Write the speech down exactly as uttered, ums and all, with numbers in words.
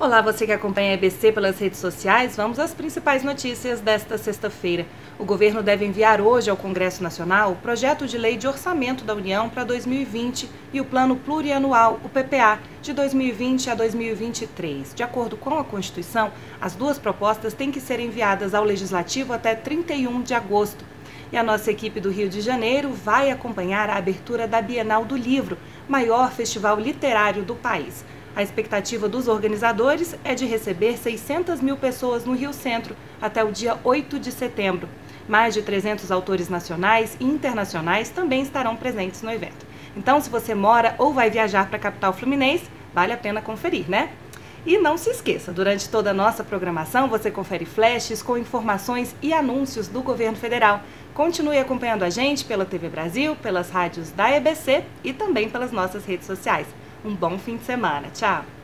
Olá, você que acompanha a E B C pelas redes sociais, vamos às principais notícias desta sexta-feira. O governo deve enviar hoje ao Congresso Nacional o projeto de lei de orçamento da União para dois mil e vinte e o Plano Plurianual, o P P A, de dois mil e vinte a dois mil e vinte e três. De acordo com a Constituição, as duas propostas têm que ser enviadas ao Legislativo até trinta e um de agosto. E a nossa equipe do Rio de Janeiro vai acompanhar a abertura da Bienal do Livro, maior festival literário do país. A expectativa dos organizadores é de receber seiscentas mil pessoas no Rio Centro até o dia oito de setembro. Mais de trezentos autores nacionais e internacionais também estarão presentes no evento. Então, se você mora ou vai viajar para a capital fluminense, vale a pena conferir, né? E não se esqueça, durante toda a nossa programação você confere flashes com informações e anúncios do governo federal. Continue acompanhando a gente pela T V Brasil, pelas rádios da E B C e também pelas nossas redes sociais. Um bom fim de semana. Tchau!